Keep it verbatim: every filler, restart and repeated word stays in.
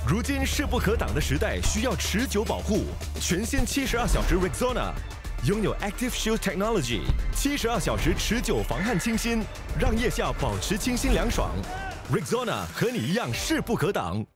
如今势不可挡的时代需要持久保护，全新七十二小时 Rexona 拥有 Active Shield Technology， 七十二小时持久防汗清新，让腋下保持清新凉爽。Rexona 和你一样势不可挡。